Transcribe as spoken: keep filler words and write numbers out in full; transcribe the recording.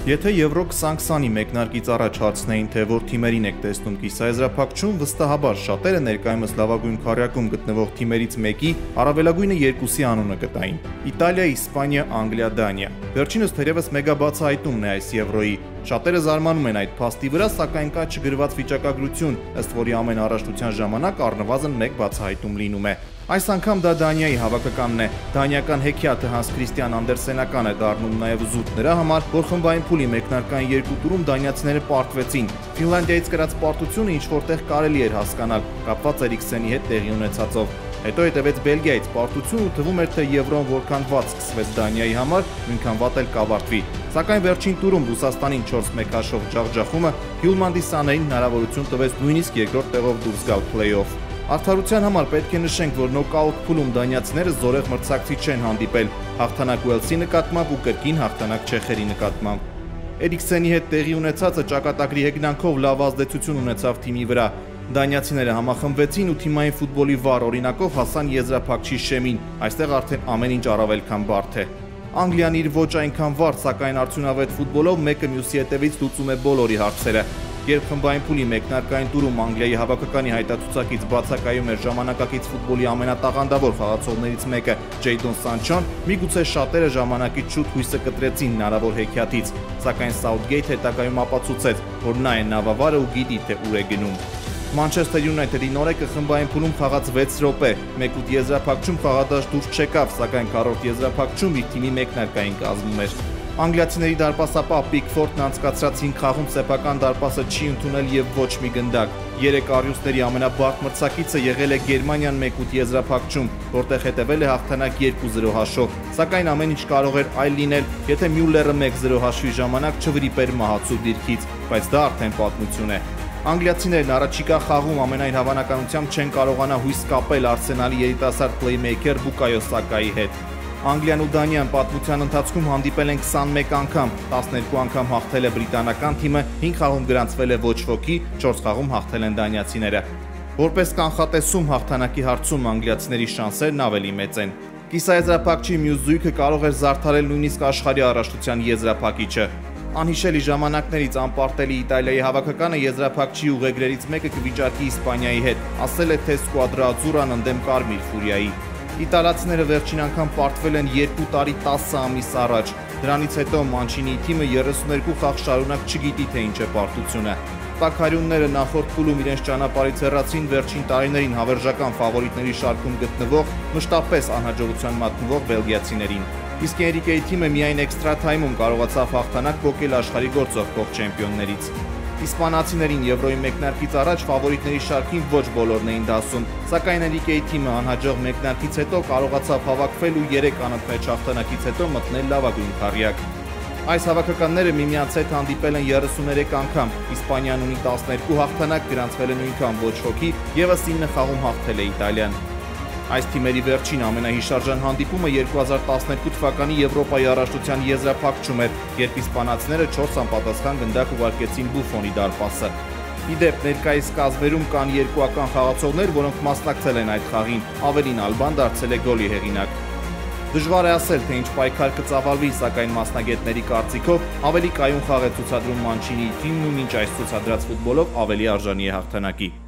Եթե Եվրո քսան քսանի մեկնարկից առաջ հարցնեին, թե որ թիմերին եք տեսնում կիսաեզրափակչում, վստահաբար շատերը ներկայումս լավագույն քառյակում գտնվող թիմերից մեկի, առավելագույնը երկուսի անունը կտային՝ Իտալիա, Իսպանիա, Անգլիա, Դանիա։ Վերջինս թերևս մեգաբացահայտումն է այս Եվրոյի։ Շատերը զարմանում են այդ փաստի վրա, սակայն կա չգրված վիճակագրություն, ըստ որի ամեն առաջնության ժամանակ առնվազն մեկ բացահայտում լինում է։ Այս անգամ դա Դանիայի հավաքականն է։ Դանիական հեքիաթը Հանս Քրիստիան Անդերսենական է դառնում նաև զուտ նրա համար, որ խմբային փուլի մեկնարկային երկու տուրում դանիացիները պարտվեցին։ Ֆինլանդիայից կրած պարտությունը ինչ որտեղ կարելի էր հասկանալ, կապված Էրիքսենի հետ տեղի ունեցածով։ Հետո հետևեց Բելգիայից պարտություն ու թվում էր, թե Եվրոն որքան վատ սկսվեց Դանիայի համար, նույնքան վատ էլ կավարտվի։ Սակայն վերջին տուրում Ռուսաստանին չորս մեկ հաշվով ջախջախումը Հյուլմանդիսաներին հնարավորություն տվեց նույնիսկ երկրորդ տեղով դուրս գալ փլեյ-օֆ։ Արդարության համար պետք է նշենք, որ նոկաուտ փուլում դանիացիները զորեղ մրցակցի չեն հանդիպել, հաղթանակ Ուելսի նկատմամբ ու կրկին հաղթանակ չեխերի նկատմամբ։ Էրիքսենի հետ տեղի ունեցածը ճակատագրի հեգնանքով լավ ազդեցություն ունեցավ թիմի վրա։ Դանիացիները համախմբվեցին ու թիմային ֆուտբոլի վառ օրինակով հասան եզրափակչի շեմին, այստեղ արդեն ամեն ինչ առավել քան բարդ է։ Անգլիան իր ոչ այնքան վառ, սակայն արդյունավետ ֆուտբոլով մեկը մյուսի հետևից լուծում է բոլորի հարցերը։ Երբ խմբային փուլի մեկնարկային տուրում Անգլիայի հավաքականի հայտարարությունից բացակայում էր ժամանակակից ֆուտբոլի ամենատաղանդավոր խաղացողներից մեկը Ջեյդոն Սանչոն, միգուցե շատերը ժամանակից շուտ հույսը կտրեցին հնարավոր հեքիաթից, սակայն Սաութգեյթ հետագայում ապացուցեց, որ նա է նավավարը ու գիտի, թե ուր է գնում։ Մանչեսթեր Յունայթեդի նորեկը խմբային փուլում խաղաց վեց րոպե, մեկ ութ եզրափակչում խաղադաշտ դուրս չեկավ, սակայն քառորդ եզրափակչում իր թիմի մեկնարկային կազմում էր։ Անգլիացիների դարպասապահ Պիկֆորդն անցկացրած հինգ խաղում սեփական դարպասը չի ընդունել եւ ոչ մի գնդակ։ Երեք առյուծների ամենաբարդ մրցակիցը եղել է Գերմանիան մեկ ութ եզրափակչում, որտեղ հետևել է հաղթանակ երկու զրո հաշվով, սակայն ամեն ինչ կարող էր այլ լինել, եթե Մյուլլերը մեկ զրո հաշվի ժամանակ չվրիպեր մահացու դիրքից, բայց դա արդեն պատմություն է։ Անգլիացիներն առաջիկա խաղում ամենայն հավանականությամբ չեն կարողանա հույս կապել Արսենալի երիտասարդ պլեյմեյքեր Բուկայո Սակայի հետ։ Անգլիան ու Դանիան պատմության ընթացքում հանդիպել են քսանմեկ անգամ, տասներկու անգամ հաղթել է բրիտանական թիմը, հինգ խաղում գրանցվել է ոչ ոքի, չորս խաղում հաղթել են դանիացիները։ Որպես կանխատեսում հաղթանակի հարցում անգլիացիների շանսերն ավելի մեծ են։ Կիսաեզրափակչի մյուս զույգը կարող էր զարդարել նույնիսկ աշխարհի առաջնության եզրափակիչը։ Անհիշելի ժամանակներից անպարտելի Իտալիայի հավաքականը եզրափակչի ուղեգրերից մեկը կվիճարկի Իսպանիայի հետ, ասել է թե Սկուադրա Adzurան ընդդեմ Կարմիր Ֆուրիայի։ Իտալացիները վերջին անգամ պարտվել են երկու տարի տասը ամիս առաջ։ Դրանից հետո Մանչինիի թիմը երեսուններկու խաղ շարունակ չգիտի թե ինչ է պարտությունը։ Տաքարյունները նախորդ փուլում իրենց ճանապարհից հեռացին վերջին տարիներին հավերժական ֆավորիտների շարքում գտնվող, մշտապես անհաջողության մատնվող բելգիացիներին։ Իսկ Էնրիկեի թիմը միայն էքստրա թայմում կարողացավ հաղթանակ փոկել աշխարհի գործող կող չեմպիոններից։ Իսպանացիներին Եվրոյի մեկնարկից առաջ ֆավորիտների շարքին ոչ բոլորն էին դասում, սակայն Էնրիկեի թիմը անհաջող մեկնարկից հետո կարողացավ հավաքվել ու երեք անընդմեջ հաղթանակից հետո մտնել լավագույն քառյակ։ Այս հավաքականները միմյանց հետ հանդիպել են երեսուներեք անգամ, Իսպանիան ունի տասներկու հաղթանակ, գրանցվել է նույնքան ոչ ոքի, ևս ինը խաղում հաղթել է Իտալիան։ Այս թիմերի վերջին ամենահիշարժան հանդիպումը երկու հազար տասներկու թվականի Եվրոպայի առաջնության եզրափակչում էր, երբ իսպանացիները չորս անպատասխան գնդակ ուղարկեցին Բուֆոնի դարպասը։ Ի դեպ, ներկայիս կազմերում կան երկուական խաղացողներ, որոնք մասնակցել են այդ խաղին, ավելին Ալբան դարձել է գոլի հեղինակ։ Դժվար է ասել, թե ինչ պայքար կծավալվի, սակայն մասնագետների կարծիքով ավելի կայուն խաղ է ցուցադրում Մանչինիի թիմն ու մինչ այս ցուցադրած ֆուտբոլով ավելի արժանի է հաղթանակի։